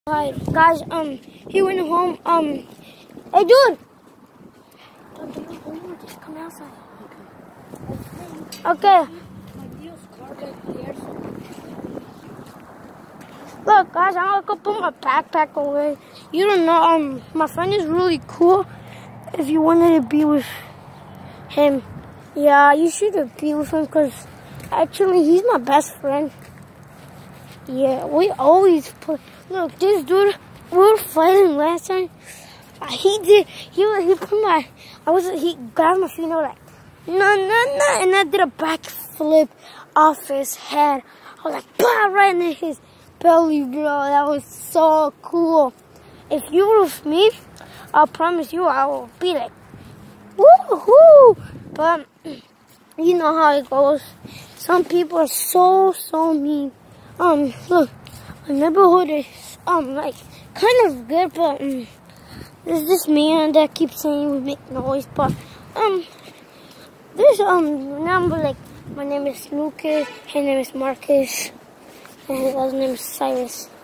Hi guys, he went home, hey dude! Just come outside. Okay. Look guys, I'm gonna go put my backpack away. You don't know, my friend is really cool. If you wanted to be with him, yeah, you should be with him because actually he's my best friend. Yeah, we always put. Look, this dude, we were fighting last time. He put my. He grabbed my feet and I was like, no, and I did a backflip off his head. I was like, bah, right in his belly, bro. That was so cool. If you were with me, I promise you, I will be like, woohoo! But you know how it goes. Some people are so mean. Look, my neighborhood is, like, kind of good, but, there's this man that keeps saying we make noise, but, there's, number, like, my name is Lucas, his name is Marcus, and his other name is Cyrus.